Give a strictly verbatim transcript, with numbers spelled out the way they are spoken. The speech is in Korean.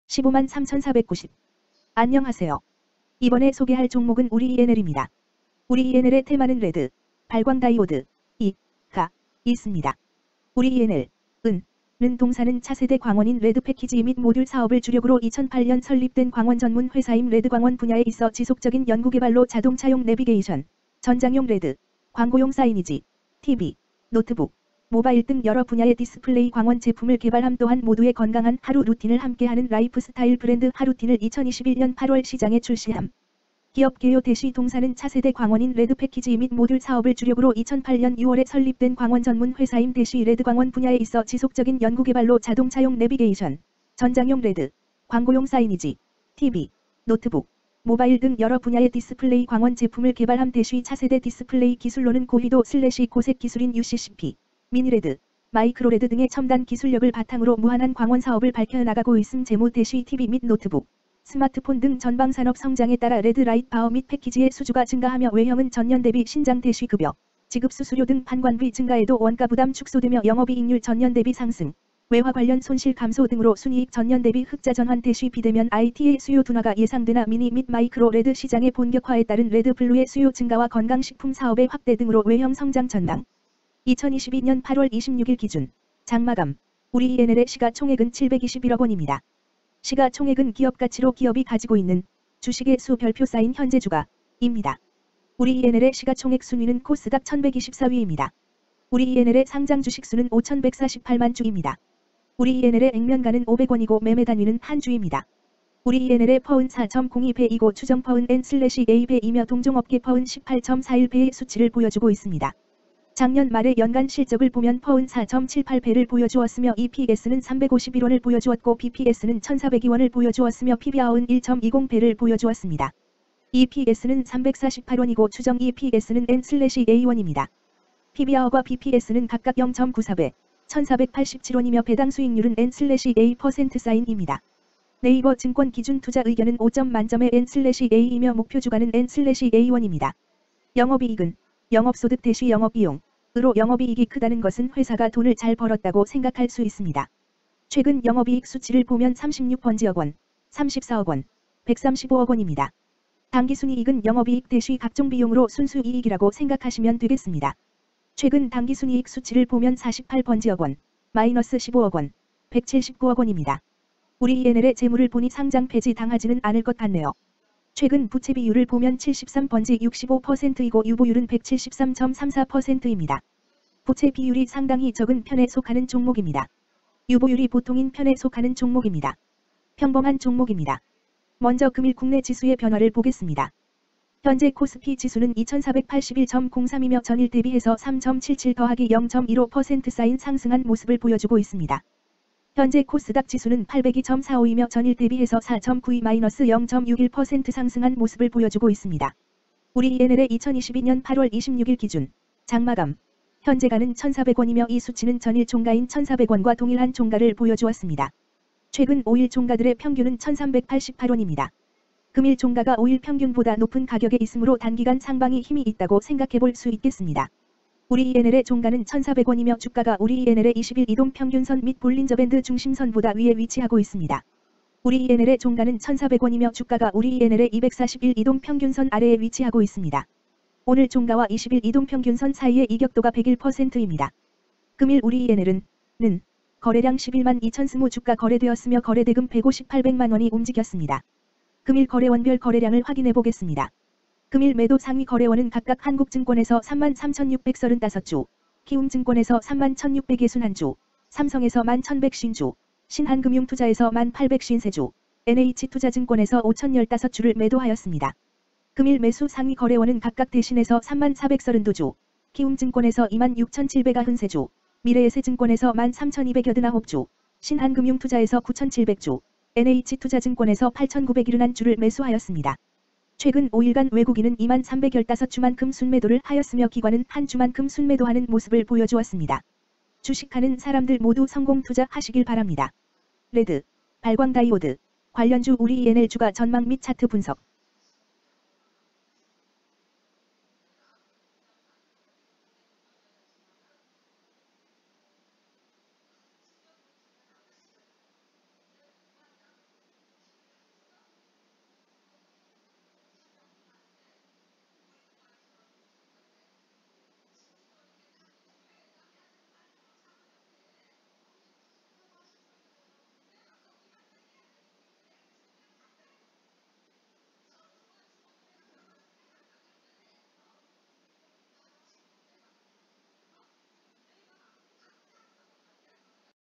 십오만 삼천사백구십. 안녕하세요. 이번에 소개할 종목은 우리 이엔엘입니다. 우리 이엔엘의 테마는 레드, 발광 다이오드, 이, 가 있습니다. 우리 이엔엘, 은, 는 동사는 차세대 광원인 레드 패키지 및 모듈 사업을 주력으로 이천팔 년 설립된 광원 전문 회사임 레드 광원 분야에 있어 지속적인 연구개발로 자동차용 내비게이션, 전장용 레드, 광고용 사이니지, 티비, 노트북, 모바일 등 여러 분야의 디스플레이 광원 제품을 개발함. 또한 모두의 건강한 하루 루틴을 함께하는 라이프스타일 브랜드 하루틴을 이천이십일 년 팔월 시장에 출시함. 기업 개요 대시 동사는 차세대 광원인 레드 패키지 및 모듈 사업을 주력으로 이천팔 년 유월에 설립된 광원 전문 회사임 대시 레드 광원 분야에 있어 지속적인 연구개발로 자동차용 내비게이션, 전장용 레드, 광고용 사이니지, 티비, 노트북, 모바일 등 여러 분야의 디스플레이 광원 제품을 개발함. 대시 차세대 디스플레이 기술로는 고휘도 슬래시 고색 기술인 유씨씨피, 미니레드, 마이크로레드 등의 첨단 기술력을 바탕으로 무한한 광원 사업을 밝혀나가고 있음. 재무 대시 티비 및 노트북, 스마트폰 등 전방 산업 성장에 따라 레드 라이트 바어 및 패키지의 수주가 증가하며 외형은 전년 대비 신장 대시 급여, 지급 수수료 등 판관비 증가에도 원가 부담 축소되며 영업이익률 전년 대비 상승, 외화 관련 손실 감소 등으로 순이익 전년 대비 흑자 전환 대시 비대면 아이티의 수요 둔화가 예상되나 미니 및 마이크로 레드 시장의 본격화에 따른 레드 블루의 수요 증가와 건강식품 사업의 확대 등으로 외형 성장 전망. 이천이십이 년 팔월 이십육일 기준 장마감 우리 이엔엘의 시가총액은 칠백이십일억 원입니다. 시가총액은 기업가치로 기업이 가지고 있는 주식의 수 별표 쌓인 현재 주가입니다. 우리 이엔엘의 시가총액 순위는 코스닥 천백이십사 위입니다. 우리 이엔엘의 상장 주식수는 오천백사십팔만 주입니다. 우리 이엔엘의 액면가는 오백 원이고 매매 단위는 한 주입니다. 우리 이엔엘의 퍼은 사 점 공이 배이고 추정 퍼은 엔 슬래시 에이 배이며 동종업계 퍼은 십팔 점 사일 배의 수치를 보여주고 있습니다. 작년 말의 연간 실적을 보면 퍼은 사 점 칠팔 배를 보여주었으며 이피에스는 삼백오십일 원을 보여주었고 비피에스는 천사백이 원을 보여주었으며 피비알은 일 점 이십 배를 보여주었습니다. 이피에스는 삼백사십팔 원이고 추정 이피에스는 엔 슬래시 에이 원입니다. 피비알과 비피에스는 각각 영 점 구사 배, 천사백팔십칠 원이며 배당 수익률은 엔 슬래시 에이 퍼센트 사인입니다. 네이버 증권 기준 투자 의견은 오 점 만점의 엔 슬래시 에이이며 목표 주가는 엔 슬래시 에이 원입니다. 영업이익은 영업소득 대시 영업비용으로 영업이익이 크다는 것은 회사가 돈을 잘 벌었다고 생각할 수 있습니다. 최근 영업이익 수치를 보면 삼십육 번지억 원, 삼십사억 원, 백삼십오억 원입니다. 당기순이익은 영업이익 대시 각종 비용으로 순수이익이라고 생각하시면 되겠습니다. 최근 당기순이익 수치를 보면 사십팔 번지억 원, 마이너스 십오억 원, 백칠십구억 원입니다. 우리 이엔엘의 재물을 보니 상장 폐지 당하지는 않을 것 같네요. 최근 부채 비율을 보면 칠십삼 번지 육십오 퍼센트이고 유보율은 백칠십삼 점 삼사 퍼센트입니다. 부채 비율이 상당히 적은 편에 속하는 종목입니다. 유보율이 보통인 편에 속하는 종목입니다. 평범한 종목입니다. 먼저 금일 국내 지수의 변화를 보겠습니다. 현재 코스피 지수는 이천사백팔십일 점 공삼이며 전일 대비해서 삼 점 칠칠 더하기 영 점 일오 퍼센트 쌓인 상승한 모습을 보여주고 있습니다. 현재 코스닥 지수는 팔백이 점 사오이며 전일 대비해서 사 점 구이 마이너스 영 점 육일 퍼센트 상승한 모습을 보여주고 있습니다. 우리 이엔엘의 이천이십이 년 팔월 이십육일 기준 장마감 현재가는 천사백 원이며 이 수치는 전일 종가인 천사백 원과 동일한 종가를 보여주었습니다. 최근 오 일 종가들의 평균은 천삼백팔십팔 원입니다. 금일 종가가 오 일 평균보다 높은 가격에 있으므로 단기간 상방이 힘이 있다고 생각해볼 수 있겠습니다. 우리 이엔엘의 종가는 천사백 원이며 주가가 우리 이엔엘의 이십 일 이동 평균선 및 볼린저 밴드 중심선보다 위에 위치하고 있습니다. 우리 이엔엘의 종가는 천사백 원이며 주가가 우리 이엔엘의 이백사십일 이동 평균선 아래에 위치하고 있습니다. 오늘 종가와 이십 일 이동 평균선 사이의 이격도가 백일 퍼센트입니다. 금일 우리 이엔엘은 는 거래량 십일만 이천이십 주가 거래되었으며 거래대금 백오십팔백만 원이 움직였습니다. 금일 거래원별 거래량을 확인해 보겠습니다. 금일 매도 상위 거래원은 각각 한국증권에서 삼만 삼천육백삼십오 주, 키움증권에서 삼만 천육백육십일 주, 삼성에서 만 천백오십 주, 신한금융투자에서 만 팔백오십삼 주, 엔에이치투자증권에서 오천십오 주를 매도하였습니다. 금일 매수 상위 거래원은 각각 대신에서 삼만 사백삼십이 주, 키움증권에서 이만 육천칠백구십삼 주, 미래에셋증권에서 만 삼천이백팔십구 주, 신한금융투자에서 구천칠백 주, 엔에이치투자증권에서 팔천구백칠十주를 매수하였습니다. 최근 오 일간 외국인은 이만 삼백십오 주만큼 순매도를 하였으며 기관은 한 주만큼 순매도하는 모습을 보여주었습니다. 주식하는 사람들 모두 성공 투자하시길 바랍니다. 레드, 발광 다이오드, 관련주 우리 이엔엘 주가 전망 및 차트 분석.